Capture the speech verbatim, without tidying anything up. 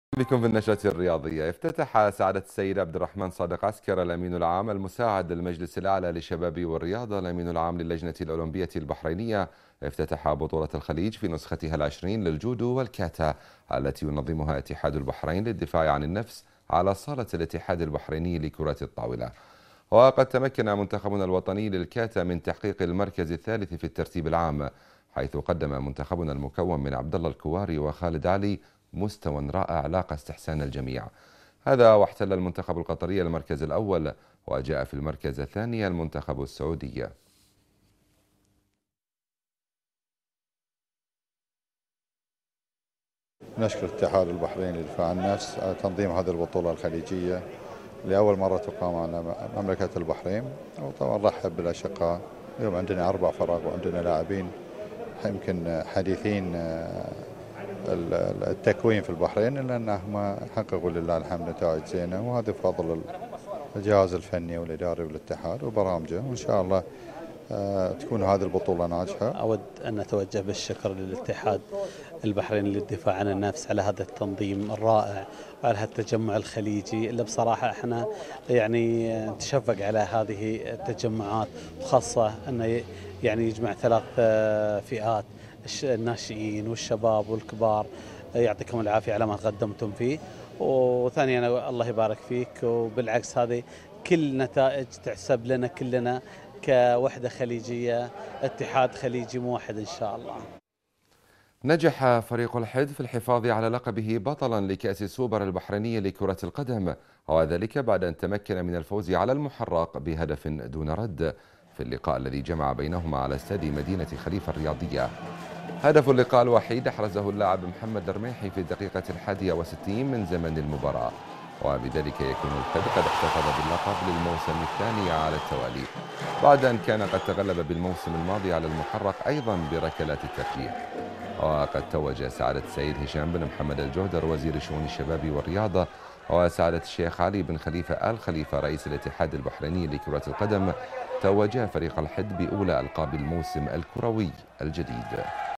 بكم في النشرة الرياضية. افتتح سعادة السيد عبد الرحمن صادق عسكر الأمين العام المساعد للمجلس الأعلى للشباب والرياضة الأمين العام للجنة الأولمبية البحرينية افتتح بطولة الخليج في نسختها العشرين للجودو والكاتا التي ينظمها اتحاد البحرين للدفاع عن النفس على صالة الاتحاد البحريني لكرة الطاولة. وقد تمكن منتخبنا الوطني للكاتا من تحقيق المركز الثالث في الترتيب العام، حيث قدم منتخبنا المكون من عبد الله الكواري وخالد علي مستوى رائع لاقى استحسان الجميع. هذا واحتل المنتخب القطري المركز الأول، وجاء في المركز الثاني المنتخب السعودي. نشكر الاتحاد البحريني للدفاع عن النفس على تنظيم هذه البطولة الخليجية لأول مرة تقام على مملكة البحرين، وطبعا نرحب بالأشقاء. اليوم عندنا أربع فرق وعندنا لاعبين يمكن حديثين التكوين في البحرين، إلا أنهم حققوا لله الحمد نتائج زينة، وهذا بفضل الجهاز الفني والإداري والاتحاد وبرامجه، وإن شاء الله تكون هذه البطولة ناجحة. أود أن أتوجه بالشكر للاتحاد البحريني للدفاع عن النفس على هذا التنظيم الرائع وعلى هذا التجمع الخليجي اللي بصراحة احنا يعني نتشفق على هذه التجمعات، وخاصة أنه يعني يجمع ثلاث فئات، الناشئين والشباب والكبار. يعطيكم العافية على ما قدمتم فيه، وثانيا الله يبارك فيك، وبالعكس هذه كل نتائج تحسب لنا كلنا كوحدة خليجية، اتحاد خليجي موحد إن شاء الله. نجح فريق الحد في الحفاظ على لقبه بطلا لكأس السوبر البحريني لكرة القدم، وذلك بعد أن تمكن من الفوز على المحرق بهدف دون رد في اللقاء الذي جمع بينهما على استاد مدينة خليفة الرياضية. هدف اللقاء الوحيد أحرزه اللاعب محمد الرميحي في الدقيقة الحادية وستين من زمن المباراة، وبذلك يكون الحد قد احتفظ باللقب للموسم الثاني على التوالي، بعد أن كان قد تغلب بالموسم الماضي على المحرق أيضا بركلات الترجيح. وقد توج سعادة السيد هشام بن محمد الجهدر وزير شؤون الشباب والرياضة وسعادة الشيخ علي بن خليفة آل خليفة رئيس الاتحاد البحريني لكرة القدم، توج فريق الحد بأولى ألقاب الموسم الكروي الجديد.